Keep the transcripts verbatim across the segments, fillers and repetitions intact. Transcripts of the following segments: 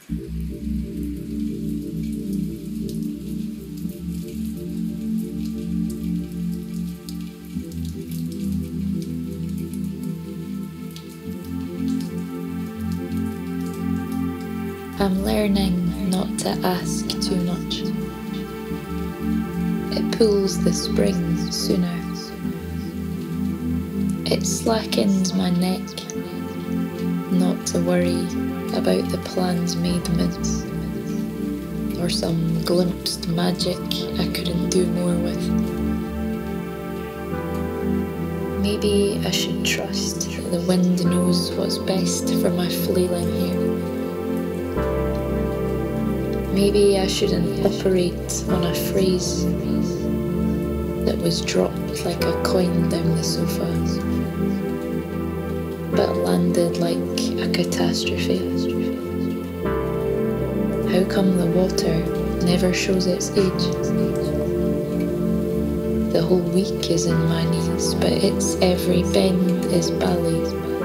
I'm learning not to ask too much. It pulls the spring sooner. It slackens my neck not to worry about the plans made mince, or some glimpsed magic I couldn't do more with. Maybe I should trust that the wind knows what's best for my flailing hair. Maybe I shouldn't operate on a phrase that was dropped like a coin down the sofa, but landed like a catastrophe. How come the water never shows its age? The whole week is in my knees, but its every bend is ballet.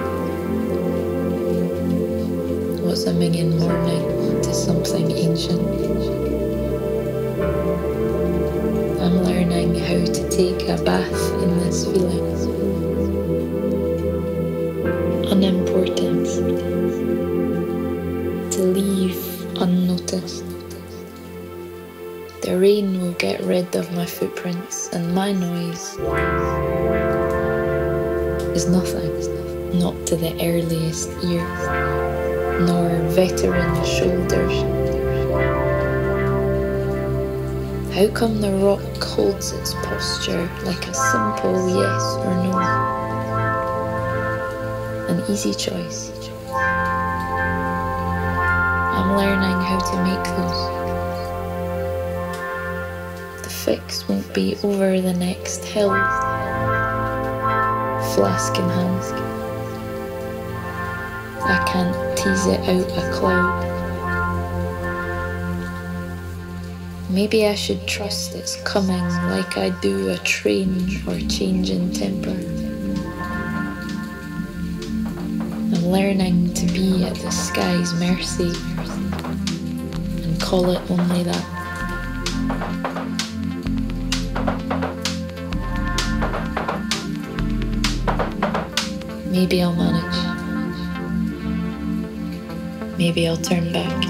What's a minging morning to something ancient? I'm learning how to take a bath in this feeling. Unimportant. To leave unnoticed. The rain will get rid of my footprints, and my noise is nothing, not to the earliest ears, nor veteran shoulders. How come the rock holds its posture like a simple yes or no? An easy choice. I'm learning how to make those. The fix won't be over the next hill, flask in hand. I can't tease it out a cloud. Maybe I should trust it's coming like I do a train or change in temper. I'm learning to be at the sky's mercy and call it only that. Maybe I'll manage. Maybe I'll turn back.